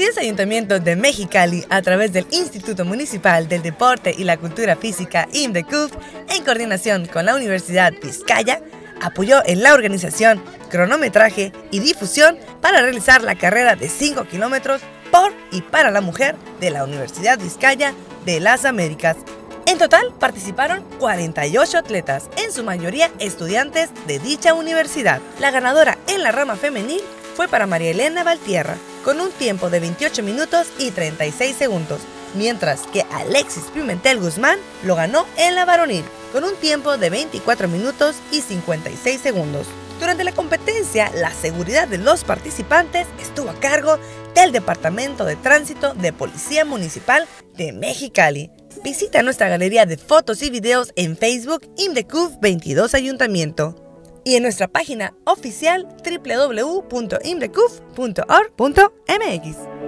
22 ayuntamientos de Mexicali, a través del Instituto Municipal del Deporte y la Cultura Física IMDECUF, en coordinación con la Universidad Vizcaya, apoyó en la organización, cronometraje y difusión para realizar la carrera de 5 kilómetros por y para la mujer de la Universidad Vizcaya de las Américas. En total participaron 48 atletas, en su mayoría estudiantes de dicha universidad. La ganadora en la rama femenil fue para María Elena Valtierra, con un tiempo de 28 minutos y 36 segundos, mientras que Alexis Pimentel Guzmán lo ganó en la varonil, con un tiempo de 24 minutos y 56 segundos. Durante la competencia, la seguridad de los participantes estuvo a cargo del Departamento de Tránsito de Policía Municipal de Mexicali. Visita nuestra galería de fotos y videos en Facebook IMDECUF 22 Ayuntamiento y en nuestra página oficial www.imdecuf.org.mx.